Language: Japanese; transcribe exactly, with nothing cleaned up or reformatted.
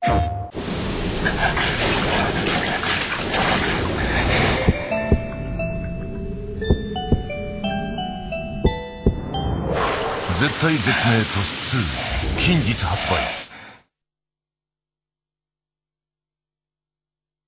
絶体絶命都市ツー近日発売。